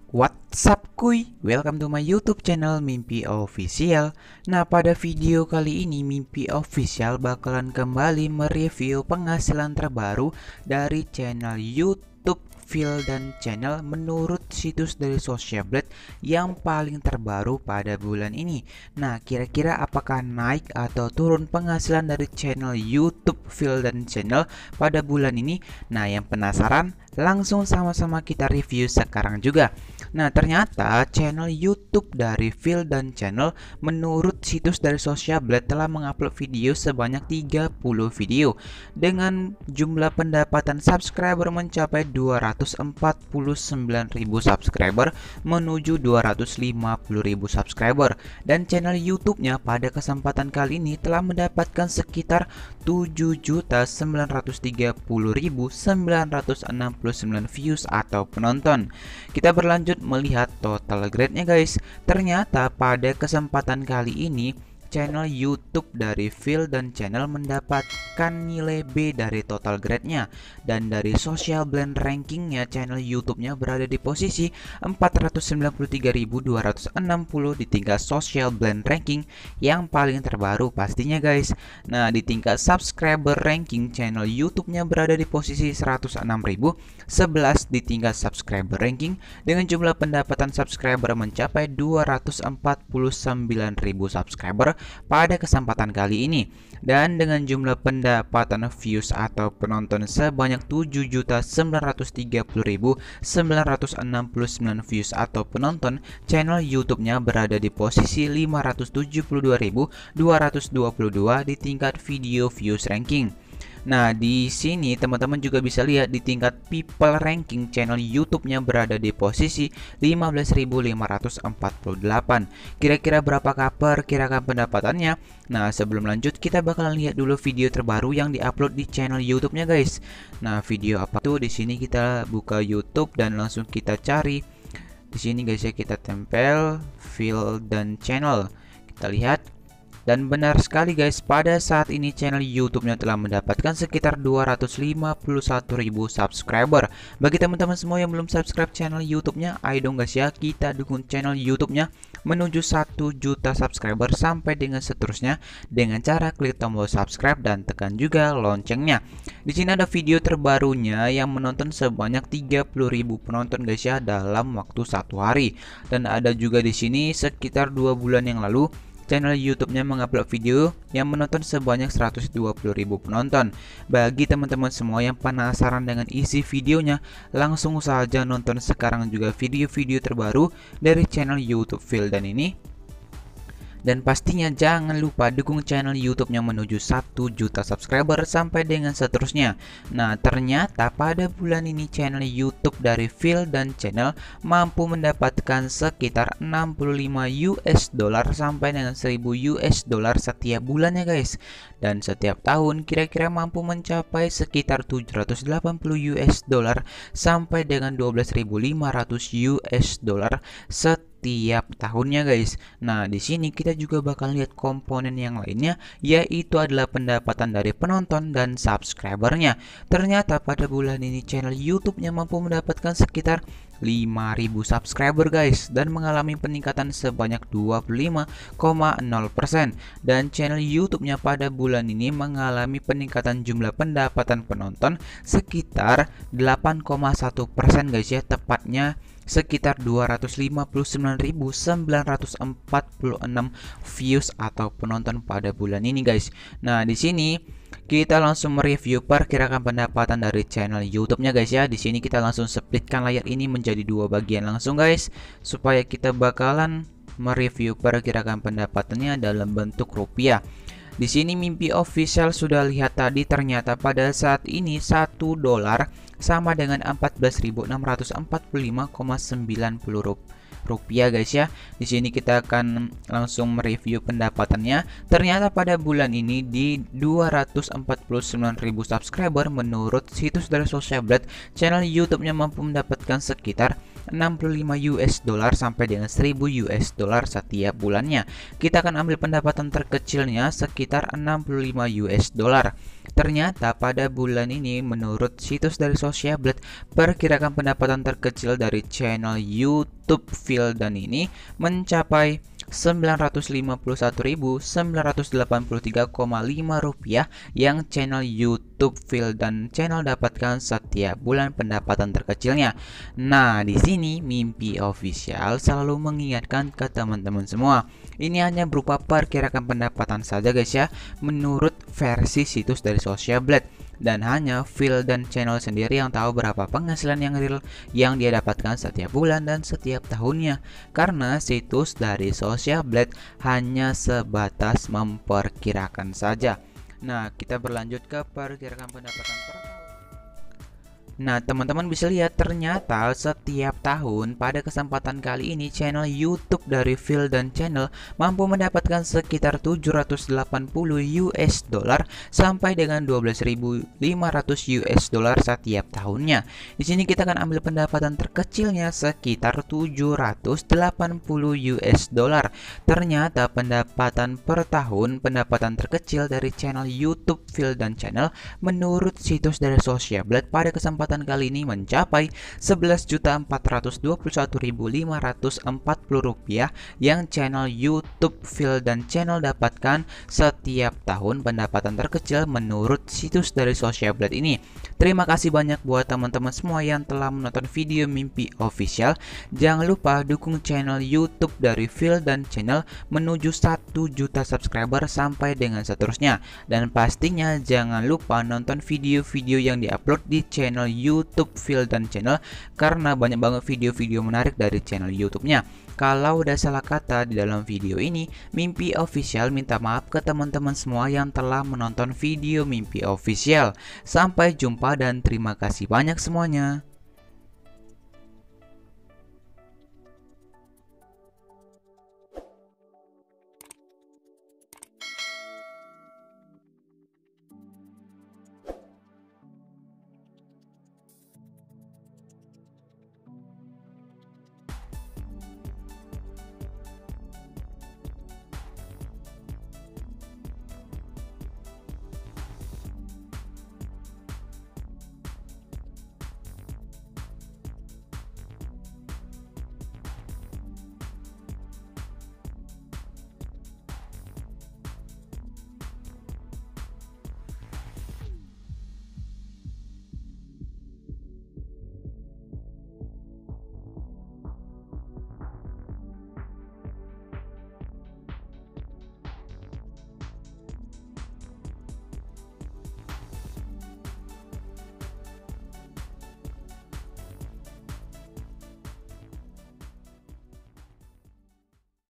What's up kuy? Welcome to my YouTube channel Mimpi Official. Nah, pada video kali ini Mimpi Official bakalan kembali mereview penghasilan terbaru dari channel YouTube Phil dan channel menurut situs dari Socialblade yang paling terbaru pada bulan ini. Nah, kira-kira apakah naik atau turun penghasilan dari channel YouTube Phil dan channel pada bulan ini? Nah, yang penasaran langsung sama-sama kita review sekarang juga. Nah, ternyata channel YouTube dari Phil dan channel menurut situs dari Socialblade telah mengupload video sebanyak 30 video dengan jumlah pendapatan subscriber mencapai 249.000 subscriber menuju 250.000 subscriber, dan channel YouTube-nya pada kesempatan kali ini telah mendapatkan sekitar 7.930.969 views atau penonton. Kita berlanjut melihat total grade-nya guys. Ternyata pada kesempatan kali ini channel YouTube dari Phil dan channel mendapatkan nilai B dari total grade-nya, dan dari Socialblade rankingnya channel YouTube-nya berada di posisi 493.260 di tingkat Socialblade ranking yang paling terbaru pastinya guys. Nah, di tingkat subscriber ranking channel YouTube-nya berada di posisi 106.011 di tingkat subscriber ranking dengan jumlah pendapatan subscriber mencapai 249.000 subscriber pada kesempatan kali ini, dan dengan jumlah pendapatan views atau penonton sebanyak 7.930.969 views atau penonton, channel YouTube-nya berada di posisi 572.222 di tingkat video views ranking. Nah, di sini teman-teman juga bisa lihat di tingkat people ranking channel YouTube-nya berada di posisi 15.548. Kira-kira berapakah perkirakan pendapatannya? Nah, sebelum lanjut kita bakalan lihat dulu video terbaru yang diupload di channel YouTube-nya guys. Nah, video apa tuh? Di sini kita buka YouTube dan langsung kita cari. Di sini guys ya, kita tempel Phil dan channel. Kita lihat. Dan benar sekali guys, pada saat ini channel YouTube-nya telah mendapatkan sekitar 251.000 subscriber. Bagi teman-teman semua yang belum subscribe channel YouTube-nya, ayo dong guys ya, kita dukung channel YouTube-nya menuju 1 juta subscriber sampai dengan seterusnya dengan cara klik tombol subscribe dan tekan juga loncengnya. Di sini ada video terbarunya yang menonton sebanyak 30.000 penonton guys ya dalam waktu 1 hari. Dan ada juga di sini sekitar 2 bulan yang lalu channel YouTube-nya mengupload video yang menonton sebanyak 120.000 penonton. Bagi teman-teman semua yang penasaran dengan isi videonya, langsung saja nonton sekarang juga video-video terbaru dari channel YouTube Phil dan ini. Dan pastinya jangan lupa dukung channel YouTube-nya menuju 1 juta subscriber sampai dengan seterusnya. Nah, ternyata pada bulan ini channel YouTube dari Phil dan channel mampu mendapatkan sekitar 65 US dollar sampai dengan 1000 US dollar setiap bulannya guys. Dan setiap tahun kira-kira mampu mencapai sekitar 780 US dollar sampai dengan 12.500 US dollar setiap tahunnya guys. Nah, di sini kita juga bakal lihat komponen yang lainnya, yaitu adalah pendapatan dari penonton dan subscribernya. Ternyata pada bulan ini channel YouTube-nya mampu mendapatkan sekitar 5.000 subscriber guys, dan mengalami peningkatan sebanyak 25,0%. Dan channel YouTube-nya pada bulan ini mengalami peningkatan jumlah pendapatan penonton sekitar 8,1% guys ya, tepatnya sekitar 259.946 views atau penonton pada bulan ini guys. Nah, di sini kita langsung mereview perkirakan pendapatan dari channel YouTube-nya guys ya. Di sini kita langsung splitkan layar ini menjadi 2 bagian langsung guys, supaya kita bakalan mereview perkirakan pendapatannya dalam bentuk rupiah. Di sini Mimpi Official sudah lihat tadi, ternyata pada saat ini 1 dolar sama dengan 14.645,90 rupiah guys ya. Di sini kita akan langsung mereview pendapatannya. Ternyata pada bulan ini di 249.000 subscriber menurut situs dari Socialblade, channel YouTube-nya mampu mendapatkan sekitar 65 US dollar sampai dengan 1000 US dollar setiap bulannya. Kita akan ambil pendapatan terkecilnya sekitar 65 US dollar. Ternyata pada bulan ini menurut situs dari Socialblade, perkirakan pendapatan terkecil dari channel YouTube Vildan ini mencapai 951.983,5 rupiah yang channel YouTube Vildan channel dapatkan setiap bulan pendapatan terkecilnya. Nah, di sini Mimpi Official selalu mengingatkan ke teman-teman semua, ini hanya berupa perkirakan pendapatan saja guys ya, menurut versi situs dari Socialblade. Dan hanya Vildan channel sendiri yang tahu berapa penghasilan yang real yang dia dapatkan setiap bulan dan setiap tahunnya. Karena situs dari Socialblade hanya sebatas memperkirakan saja. Nah, kita berlanjut ke perkirakan pendapatan per tahun. Nah, teman-teman bisa lihat ternyata setiap tahun pada kesempatan kali ini channel YouTube dari Vildan channel mampu mendapatkan sekitar 780 US dollar sampai dengan 12.500 US dollar setiap tahunnya. Di sini kita akan ambil pendapatan terkecilnya sekitar 780 US dollar. Ternyata pendapatan per tahun pendapatan terkecil dari channel YouTube Vildan channel menurut situs dari Socialblade pada kesempatan kali ini mencapai 11.421.540 rupiah yang channel YouTube Vildan channel dapatkan setiap tahun pendapatan terkecil menurut situs dari Socialblade ini. Terima kasih banyak buat teman-teman semua yang telah menonton video Mimpi Official. Jangan lupa dukung channel YouTube dari Vildan channel menuju 1 juta subscriber sampai dengan seterusnya. Dan pastinya jangan lupa nonton video-video yang diupload di channel YouTube Vildan channel karena banyak banget video-video menarik dari channel YouTube-nya. Kalau udah salah kata di dalam video ini, Mimpi Official minta maaf ke teman-teman semua yang telah menonton video Mimpi Official. Sampai jumpa dan terima kasih banyak semuanya.